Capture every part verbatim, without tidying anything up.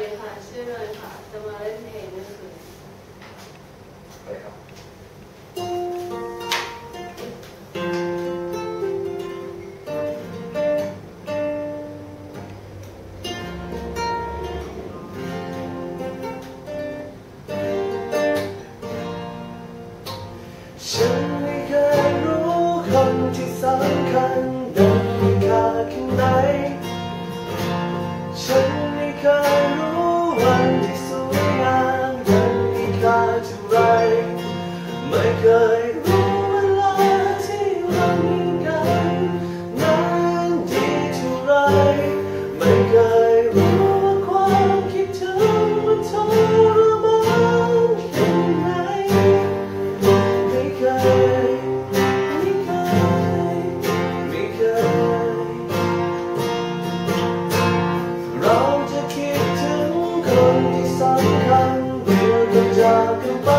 ค่ะชื่อเนยค่ะจะมาเล่นเพลงเมื่อคืนไปครับฉันไม่เคยรู้คนที่สำคัญดังมีค่าแค่ไหนฉันไม่เคยรู้วันที่สวยงามดังมีค่าเท่าไรไม่เคยรู้เวลาที่เรามีกันนั้นดีเท่าไรไม่เคยรู้ว่าความคิดถึงมันทรมานแค่ไหนไม่เคยไม่เคยไม่เคยเราจะคิดถึงคนที่สำคัญเมื่อต้องจากกันไป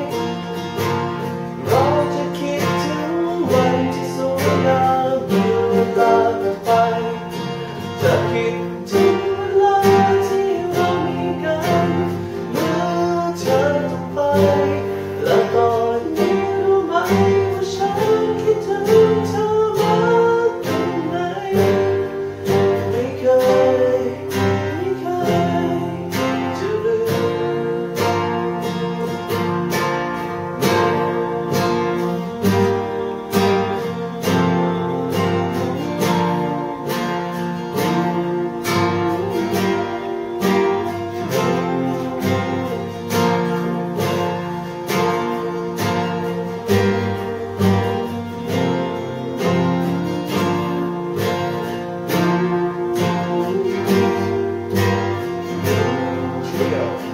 เราจะคิดถึงวันที่สวยงามเมื่อเวลาผ่านไปจะคิดถึงเวลาที่เรามีกันเมื่อเธอต้องไปและตอนนี้รู้ไหมว่าฉันคิดถึงเธอมากแค่ไหนไม่เคยไม่เคยจะลืมเที่ยว